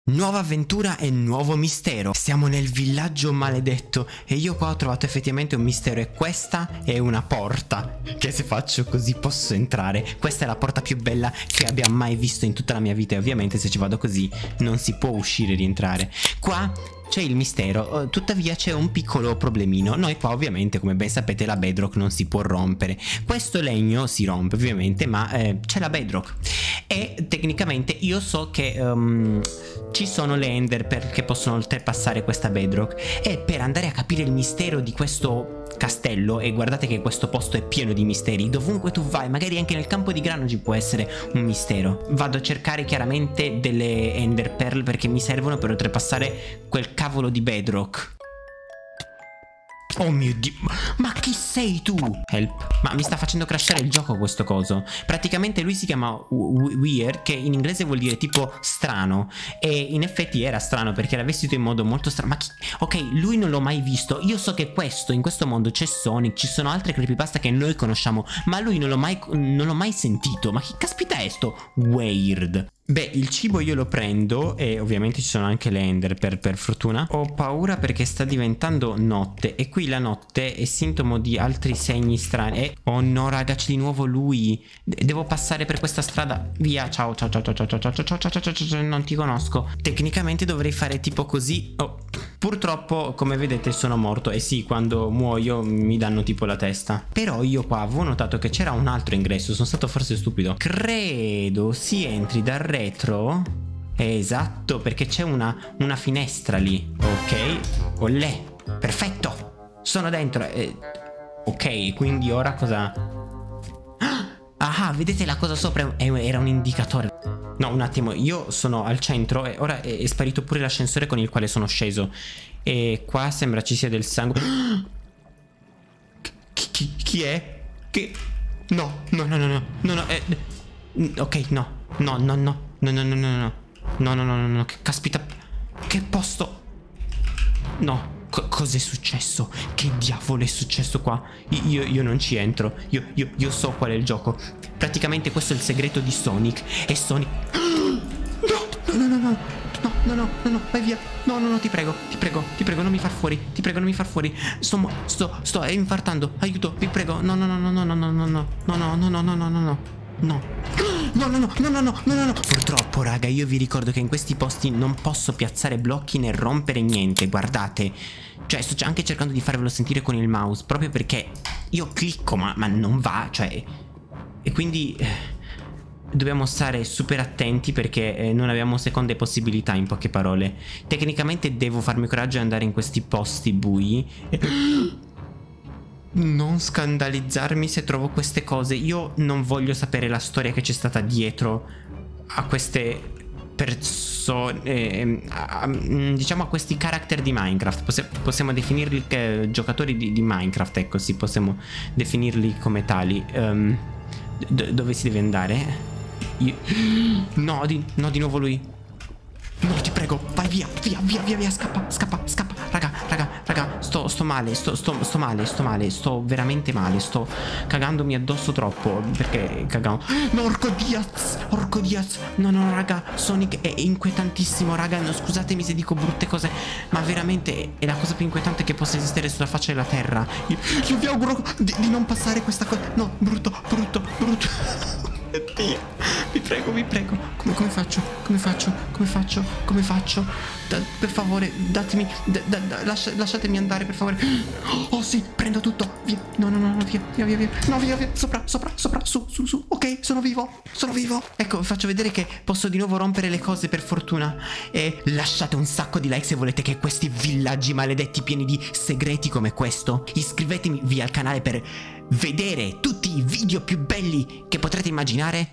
Nuova avventura e nuovo mistero. Siamo nel villaggio maledetto e io qua ho trovato effettivamente un mistero e questa è una porta che se faccio così posso entrare. Questa è la porta più bella che abbia mai visto in tutta la mia vita e ovviamente se ci vado così non si può uscire e rientrare. Qua c'è il mistero, tuttavia c'è un piccolo problemino. Noi qua ovviamente, come ben sapete, la bedrock non si può rompere. Questo legno si rompe ovviamente, ma c'è la bedrock. E tecnicamente io so che ci sono le Enderpearl che possono oltrepassare questa bedrock. E per andare a capire il mistero di questo castello, e guardate che questo posto è pieno di misteri, dovunque tu vai, magari anche nel campo di grano ci può essere un mistero. Vado a cercare chiaramente delle Enderpearl perché mi servono per oltrepassare quel cavolo di bedrock. Oh mio Dio, ma chi sei tu? Help. Ma mi sta facendo crashare il gioco questo coso. Praticamente lui si chiama Weird, che in inglese vuol dire tipo strano. E in effetti era strano perché era vestito in modo molto strano. Ma chi... Ok, lui non l'ho mai visto. Io so che in questo mondo c'è Sonic, ci sono altre creepypasta che noi conosciamo, ma lui non l'ho mai sentito. Ma chi caspita è sto Weird? Beh, il cibo io lo prendo e ovviamente ci sono anche le Ender per fortuna. Ho paura perché sta diventando notte e qui la notte è sintomo di altri segni strani. Oh no raga, c'è di nuovo lui. Devo passare per questa strada. Via, ciao ciao ciao ciao ciao ciao ciao ciao ciao ciao ciao ciao, non ti conosco. Tecnicamente dovrei fare tipo così. Oh, purtroppo come vedete sono morto. E sì, quando muoio mi danno tipo la testa. Però io qua avevo notato che c'era un altro ingresso. Sono stato forse stupido. Credo si entri dal retro. Esatto, perché c'è una finestra lì. Ok, olè, perfetto, sono dentro. Ok, quindi ora cosa... Ah, vedete la cosa sopra? Era un indicatore. No, un attimo, io sono al centro e ora è sparito pure l'ascensore con il quale sono sceso. E qua sembra ci sia del sangue. Chi è? Che... No, no, no, no, no, no, no, ok, no, no, no, no. No, no, no, no, no, no, no, no, no, no, che caspita, che posto, no, cos'è successo, che diavolo è successo qua, io non ci entro, io so qual è il gioco, praticamente questo è il segreto di Sonic, e Sonic, no, no, no, no, no, no, no, no, no, vai via, no, no, no, ti prego, non mi far fuori, ti prego, non mi far fuori, sto infartando, aiuto, vi prego, no, no, no, no, no, no, no, no, no, no, no, no, no, no, no, no. No. No, no, no, no, no, no, no, no. Purtroppo, raga, io vi ricordo che in questi posti non posso piazzare blocchi né rompere niente. Guardate. Cioè, sto anche cercando di farvelo sentire con il mouse, proprio perché io clicco, ma non va. Cioè. E quindi dobbiamo stare super attenti perché non abbiamo seconde possibilità, in poche parole. Tecnicamente devo farmi coraggio e andare in questi posti bui. Non scandalizzarmi se trovo queste cose. Io non voglio sapere la storia che c'è stata dietro a queste persone, diciamo a questi character di Minecraft. Possiamo definirli giocatori di Minecraft, ecco, sì, possiamo definirli come tali. Dove si deve andare? No, di nuovo lui. No, ti prego, vai via, scappa. Raga, sto male, sto veramente male, sto cagandomi addosso troppo, perché cagavo. No, orco Diaz, no, raga, Sonic è inquietantissimo, raga, no, scusatemi se dico brutte cose, ma veramente è la cosa più inquietante che possa esistere sulla faccia della terra. Io vi auguro di non passare questa cosa, no, brutto. Dio, vi prego. Come faccio? Per favore, datemi. Lasciatemi andare, per favore. Oh sì, prendo tutto. Via. No, via. No, via. Sopra, su. Ok, sono vivo. Ecco, vi faccio vedere che posso di nuovo rompere le cose, per fortuna. E lasciate un sacco di like se volete che questi villaggi maledetti pieni di segreti come questo. Iscrivetevi al canale per vedere tutti i video più belli che potrete immaginare.